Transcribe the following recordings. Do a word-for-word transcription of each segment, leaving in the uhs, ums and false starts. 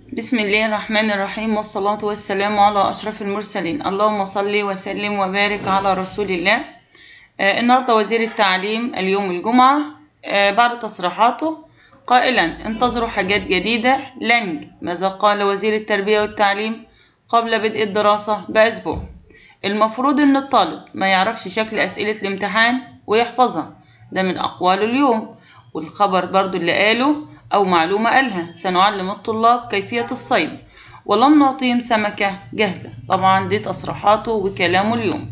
بسم الله الرحمن الرحيم، والصلاة والسلام على أشرف المرسلين. اللهم صل وسلم وبارك على رسول الله. آه النهاردة وزير التعليم اليوم الجمعة آه بعد تصريحاته قائلا: انتظروا حاجات جديدة لنج. ماذا قال وزير التربية والتعليم قبل بدء الدراسة بأسبوع؟ المفروض ان الطالب ما يعرفش شكل أسئلة الامتحان ويحفظها، ده من أقواله اليوم. والخبر برضو اللي قاله أو معلومة قالها: سنعلم الطلاب كيفية الصيد ولن نعطيهم سمكة جاهزة. طبعا دي تصريحاته وكلامه اليوم.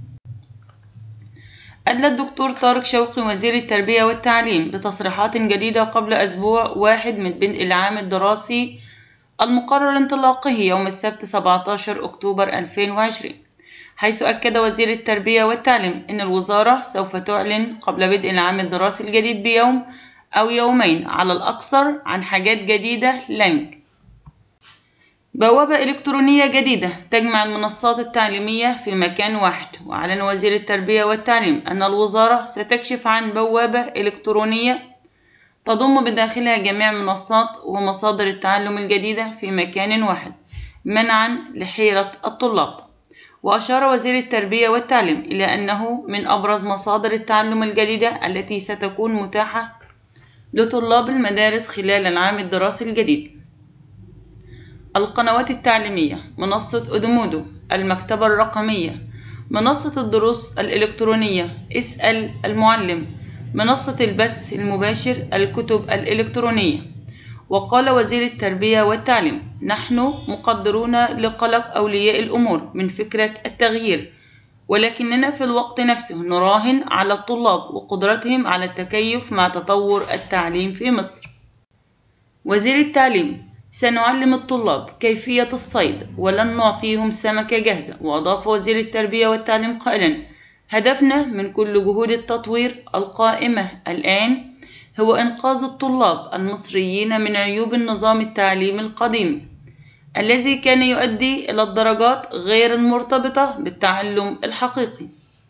أدلى الدكتور طارق شوقي وزير التربية والتعليم بتصريحات جديدة قبل أسبوع واحد من بدء العام الدراسي المقرر انطلاقه يوم السبت سبعة عشر أكتوبر ألفين وعشرين، حيث أكد وزير التربية والتعليم أن الوزارة سوف تعلن قبل بدء العام الدراسي الجديد بيوم أو يومين على الأكثر عن حاجات جديدة لنج. بوابة إلكترونية جديدة تجمع المنصات التعليمية في مكان واحد. وأعلن وزير التربية والتعليم أن الوزارة ستكشف عن بوابة إلكترونية تضم بداخلها جميع منصات ومصادر التعلم الجديدة في مكان واحد منعا لحيرة الطلاب. وأشار وزير التربية والتعليم إلى أنه من أبرز مصادر التعلم الجديدة التي ستكون متاحة لطلاب المدارس خلال العام الدراسي الجديد: القنوات التعليمية، منصة أدمودو، المكتبة الرقمية، منصة الدروس الإلكترونية اسأل المعلم، منصة البث المباشر، الكتب الإلكترونية. وقال وزير التربية والتعليم: نحن مقدرون لقلق أولياء الأمور من فكرة التغيير، ولكننا في الوقت نفسه نراهن على الطلاب وقدرتهم على التكيف مع تطور التعليم في مصر. وزير التعليم: سنعلم الطلاب كيفية الصيد ولن نعطيهم سمكة جاهزة. وأضاف وزير التربية والتعليم قائلا: هدفنا من كل جهود التطوير القائمة الآن هو إنقاذ الطلاب المصريين من عيوب النظام التعليمي القديم الذي كان يؤدي إلى الدرجات غير المرتبطة بالتعلم الحقيقي.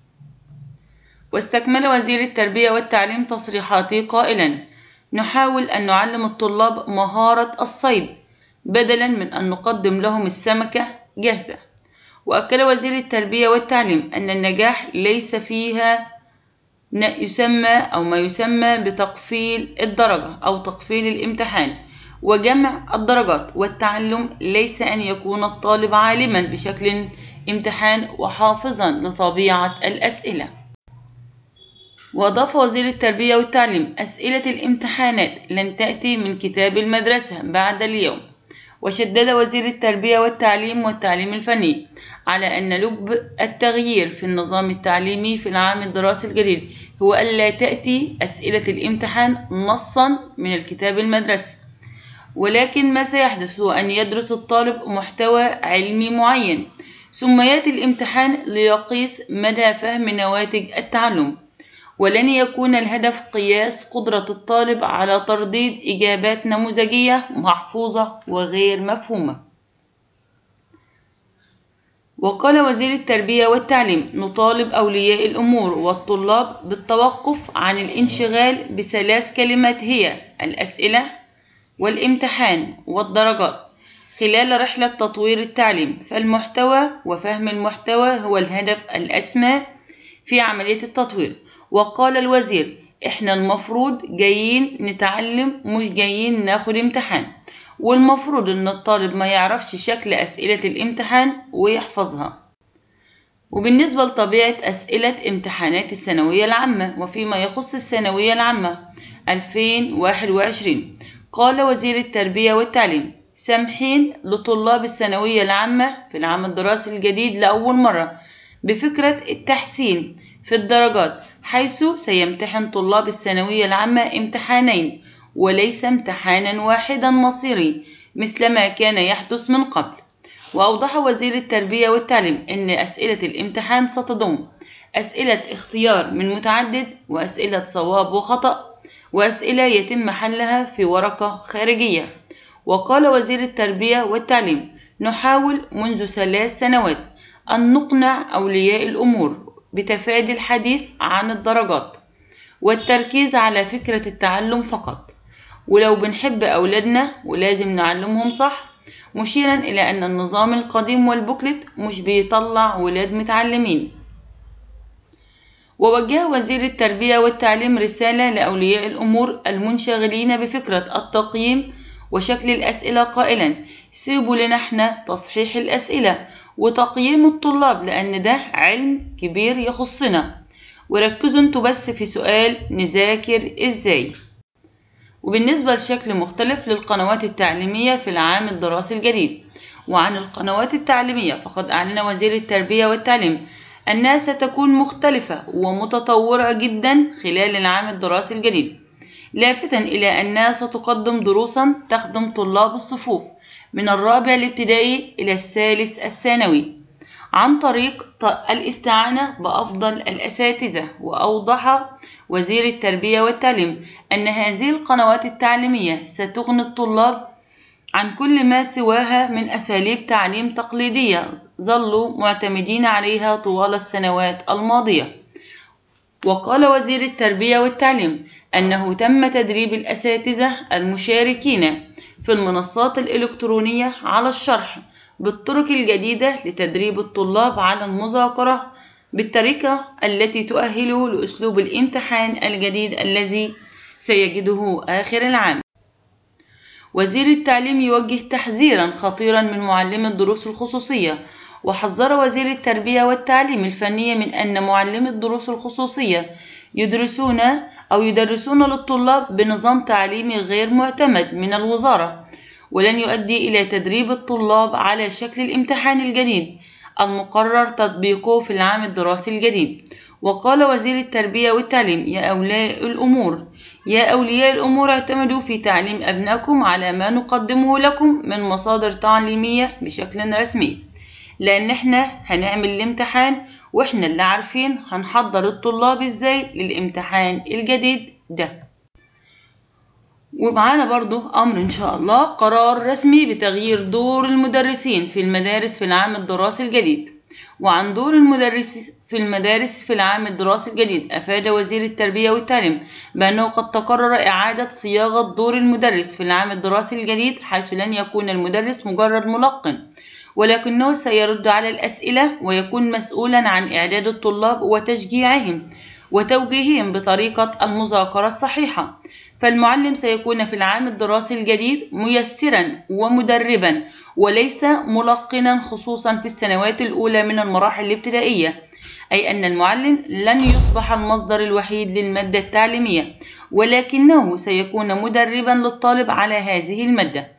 واستكمل وزير التربية والتعليم تصريحاته قائلا: نحاول أن نعلم الطلاب مهارة الصيد بدلا من أن نقدم لهم السمكة جاهزة. وأكد وزير التربية والتعليم أن النجاح ليس فيها يسمى أو ما يسمى بتقفيل الدرجة أو تقفيل الامتحان وجمع الدرجات، والتعلم ليس أن يكون الطالب عالما بشكل امتحان وحافظا لطبيعة الأسئلة. وأضاف وزير التربية والتعليم: أسئلة الامتحانات لن تأتي من كتاب المدرسة بعد اليوم. وشدد وزير التربية والتعليم والتعليم الفني على أن لب التغيير في النظام التعليمي في العام الدراسي الجديد هو ألا تأتي أسئلة الامتحان نصا من الكتاب المدرسي، ولكن ما سيحدث هو أن يدرس الطالب محتوى علمي معين ثم يأتي الامتحان ليقيس مدى فهم نواتج التعلم، ولن يكون الهدف قياس قدرة الطالب على ترديد إجابات نموذجية محفوظة وغير مفهومة. وقال وزير التربية والتعليم: نطالب أولياء الأمور والطلاب بالتوقف عن الانشغال بثلاث كلمات هي الأسئلة والامتحان والدرجات خلال رحلة تطوير التعليم، فالمحتوى وفهم المحتوى هو الهدف الأسمى في عملية التطوير. وقال الوزير: احنا المفروض جايين نتعلم مش جايين ناخد امتحان، والمفروض ان الطالب ما يعرفش شكل أسئلة الامتحان ويحفظها. وبالنسبة لطبيعة أسئلة امتحانات الثانوية العامة وفيما يخص الثانوية العامة ألفين وواحد وعشرين، قال وزير التربية والتعليم: سامحين لطلاب الثانوية العامة في العام الدراسي الجديد لأول مرة بفكرة التحسين في الدرجات، حيث سيمتحن طلاب الثانوية العامة امتحانين وليس امتحانا واحدا مصيري مثلما كان يحدث من قبل. وأوضح وزير التربية والتعليم أن أسئلة الامتحان ستضم أسئلة اختيار من متعدد وأسئلة صواب وخطأ وأسئلة يتم حلها في ورقة خارجية. وقال وزير التربية والتعليم: نحاول منذ ثلاث سنوات أن نقنع أولياء الأمور بتفادي الحديث عن الدرجات والتركيز على فكرة التعلم فقط، ولو بنحب أولادنا ولازم نعلمهم صح مشيرا إلى أن النظام القديم والبوكلت مش بيطلع ولاد متعلمين. ووجه وزير التربية والتعليم رسالة لأولياء الأمور المنشغلين بفكرة التقييم وشكل الأسئلة قائلا: سيبوا لنا احنا تصحيح الأسئلة وتقييم الطلاب، لأن ده علم كبير يخصنا، وركزوا انتوا بس في سؤال نذاكر ازاي. وبالنسبة لشكل مختلف للقنوات التعليمية في العام الدراسي الجديد. وعن القنوات التعليمية فقد أعلن وزير التربية والتعليم أنها ستكون مختلفة ومتطورة جدا خلال العام الدراسي الجديد، لافتا إلى أنها ستقدم دروسا تخدم طلاب الصفوف من الرابع الابتدائي إلى الثالث الثانوي عن طريق الاستعانة بأفضل الأساتذة. وأوضح وزير التربية والتعليم أن هذه القنوات التعليمية ستغني الطلاب عن كل ما سواها من أساليب تعليم تقليدية ظلوا معتمدين عليها طوال السنوات الماضية. وقال وزير التربية والتعليم أنه تم تدريب الأساتذة المشاركين في المنصات الإلكترونية على الشرح بالطرق الجديدة لتدريب الطلاب على المذاكرة بالطريقة التي تؤهله لأسلوب الامتحان الجديد الذي سيجده آخر العام. وزير التعليم يوجه تحذيرا خطيرا من معلمي الدروس الخصوصية. وحذر وزير التربية والتعليم الفنية من أن معلمي الدروس الخصوصية يدرسون أو يدرسون للطلاب بنظام تعليمي غير معتمد من الوزارة، ولن يؤدي إلى تدريب الطلاب على شكل الامتحان الجديد المقرر تطبيقه في العام الدراسي الجديد. وقال وزير التربية والتعليم: يا أولياء الأمور يا أولياء الأمور اعتمدوا في تعليم أبنائكم على ما نقدمه لكم من مصادر تعليمية بشكل رسمي، لأن احنا هنعمل الامتحان واحنا اللي عارفين هنحضر الطلاب ازاي للامتحان الجديد ده. ومعانا برضو أمر إن شاء الله قرار رسمي بتغيير دور المدرسين في المدارس في العام الدراسي الجديد. وعن دور المدرس في المدارس في العام الدراسي الجديد، أفاد وزير التربية والتعليم بأنه قد تقرر إعادة صياغة دور المدرس في العام الدراسي الجديد، حيث لن يكون المدرس مجرد ملقن، ولكنه سيرد على الأسئلة ويكون مسؤولا عن إعداد الطلاب وتشجيعهم وتوجيههم بطريقة المذاكرة الصحيحة. فالمعلم سيكون في العام الدراسي الجديد ميسرا ومدربا وليس ملقنا، خصوصا في السنوات الأولى من المراحل الابتدائية، أي أن المعلم لن يصبح المصدر الوحيد للمادة التعليمية، ولكنه سيكون مدربا للطالب على هذه المادة.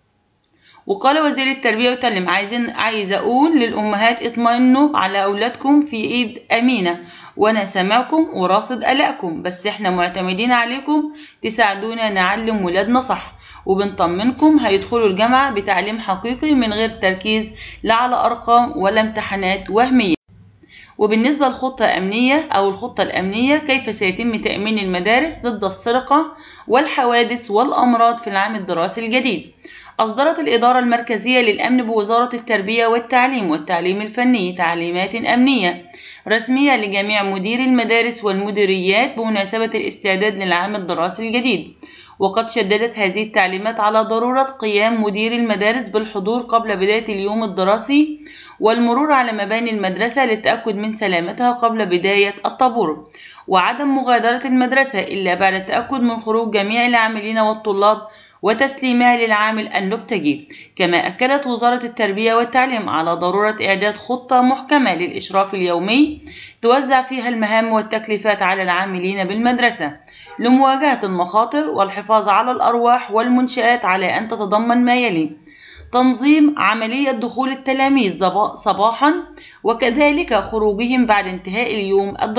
وقال وزير التربية والتعليم: عايزين عايز أقول للأمهات اطمئنوا على أولادكم في إيد أمينة، وأنا سامعكم وراصد قلقكم، بس إحنا معتمدين عليكم تساعدونا نعلم ولادنا صح، وبنطمنكم هيدخلوا الجامعة بتعليم حقيقي من غير تركيز لا على أرقام ولا امتحانات وهمية. وبالنسبة للخطة الأمنية أو الخطة الأمنية، كيف سيتم تأمين المدارس ضد السرقة والحوادث والأمراض في العام الدراسي الجديد؟ أصدرت الإدارة المركزية للأمن بوزارة التربية والتعليم والتعليم الفني تعليمات أمنية رسمية لجميع مديري المدارس والمديريات بمناسبة الاستعداد للعام الدراسي الجديد. وقد شددت هذه التعليمات على ضرورة قيام مدير المدارس بالحضور قبل بداية اليوم الدراسي والمرور على مباني المدرسة للتأكد من سلامتها قبل بداية الطابور، وعدم مغادرة المدرسة إلا بعد التأكد من خروج جميع العاملين والطلاب وتسليمها للعامل النبتجي. كما أكدت وزارة التربية والتعليم على ضرورة إعداد خطة محكمة للإشراف اليومي توزع فيها المهام والتكليفات على العاملين بالمدرسة لمواجهة المخاطر والحفاظ على الأرواح والمنشآت، على أن تتضمن ما يلي: تنظيم عملية دخول التلاميذ صباحا وكذلك خروجهم بعد انتهاء اليوم الدراسي،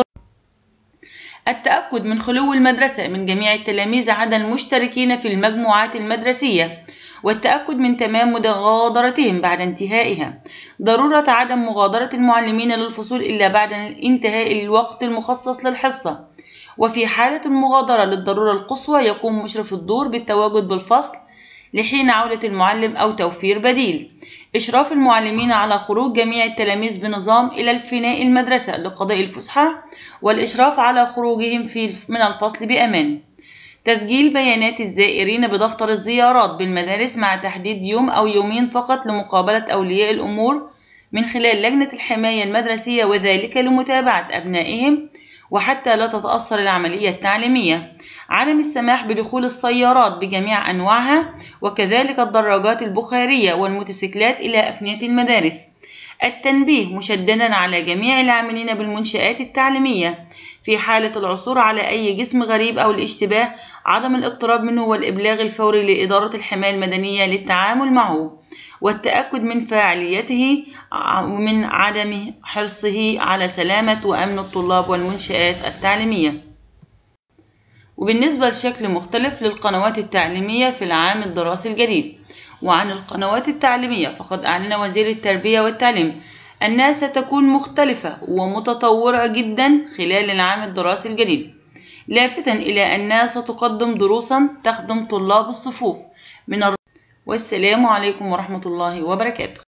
التأكد من خلو المدرسة من جميع التلاميذ عدا المشتركين في المجموعات المدرسية، والتأكد من تمام مغادرتهم بعد انتهائها، ضرورة عدم مغادرة المعلمين للفصول إلا بعد انتهاء الوقت المخصص للحصة، وفي حالة المغادرة للضرورة القصوى يقوم مشرف الدور بالتواجد بالفصل لحين عودة المعلم أو توفير بديل، إشراف المعلمين على خروج جميع التلاميذ بنظام إلى الفناء المدرسة لقضاء الفسحة والإشراف على خروجهم في من الفصل بأمان، تسجيل بيانات الزائرين بدفتر الزيارات بالمدارس مع تحديد يوم أو يومين فقط لمقابلة أولياء الأمور من خلال لجنة الحماية المدرسية، وذلك لمتابعة أبنائهم وحتى لا تتأثر العملية التعليمية. عدم السماح بدخول السيارات بجميع أنواعها وكذلك الدراجات البخارية والموتوسيكلات إلى أفنية المدارس. التنبيه مشددا على جميع العاملين بالمنشآت التعليمية في حالة العثور على أي جسم غريب أو الاشتباه عدم الاقتراب منه والإبلاغ الفوري لإدارة الحماية المدنية للتعامل معه، والتأكد من فاعليته ومن عدم حرصه على سلامة وأمن الطلاب والمنشآت التعليمية. وبالنسبة لشكل مختلف للقنوات التعليمية في العام الدراسي الجديد. وعن القنوات التعليمية فقد أعلن وزير التربية والتعليم أنها ستكون مختلفة ومتطورة جدا خلال العام الدراسي الجديد، لافتا إلى أنها ستقدم دروسا تخدم طلاب الصفوف من الر... والسلام عليكم ورحمة الله وبركاته.